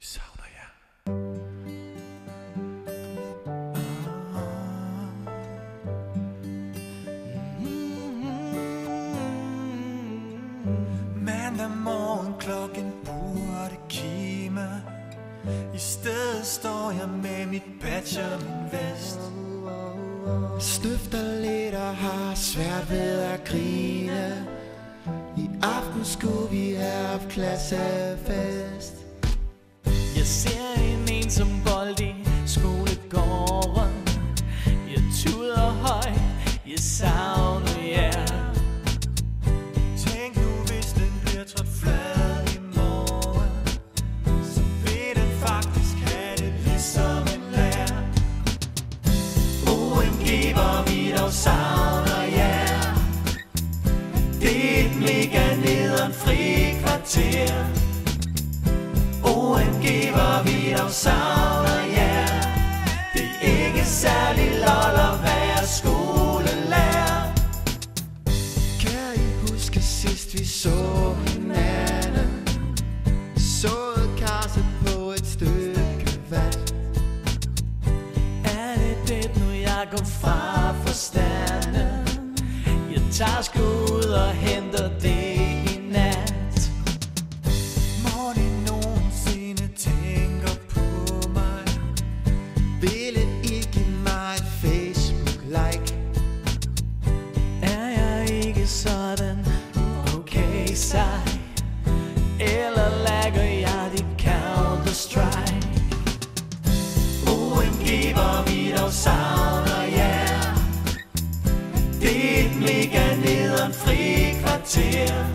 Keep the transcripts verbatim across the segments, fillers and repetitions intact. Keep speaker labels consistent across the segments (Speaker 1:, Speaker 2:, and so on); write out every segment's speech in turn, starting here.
Speaker 1: savner jer. Mandag morgen, klokken burde kime. I stedet står jeg med mit badge og min vest.
Speaker 2: Snøfter lidt og har svært ved at grine. I aften skulle vi have haft klassefest.
Speaker 3: Jeg ser en ensom bold i skolegården. Jeg tuder højt, jeg savner jer.
Speaker 1: Tænk nu, hvis den bliver trådt flad i morgen, så vil den faktisk have det ligesom en lær. O M G, hvor vi dog savner jer. Det er et mega nederen fri kvarter. O M G, hvor vi dog savner jer. Det er ikke særlig lol at være skolelærer.
Speaker 2: Kan I huske sidst vi så hinanden? Såede karse på et stykke vand.
Speaker 3: Er det det nu jeg går fra forstanden? Jeg tager sgu ud og henter det i nat.
Speaker 1: Må de nogensinde tænker på mig?
Speaker 2: Ville I give mig et Facebook-like?
Speaker 3: Er jeg ikke sådan okay sej? Eller lagger jeg dit Counter-Strike?
Speaker 1: O M G, hvor vi dog savner jer. Det er et mega nederen fri kvarter.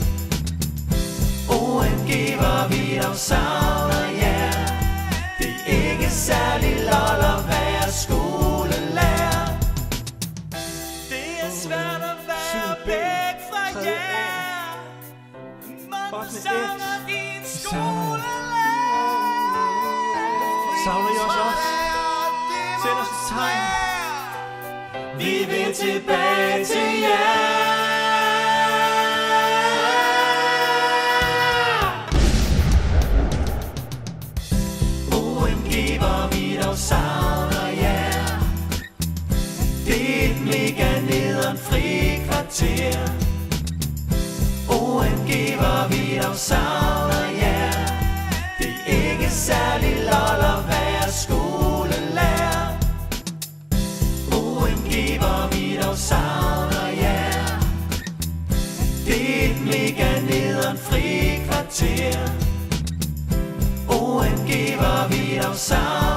Speaker 1: O M G, hvor vi dog savner jer. Det er ikke særlig lol at være skolelærer. Det er svært at være væk fra jer. Man savner din skolelærer.
Speaker 3: Savner I også os? Send os et tegn.
Speaker 1: Vi vil tilbage til jer. O M G, hvor vi dog savner jer. Det er et mega nederen fri kvarter. O M G, hvor vi dog savner jer. Det er ikke særlig lol at være skolelærer. O M G, hvor vi dog savner jer. Det er et mega nederen fri kvarter. O M G, hvor vi dog savner jer.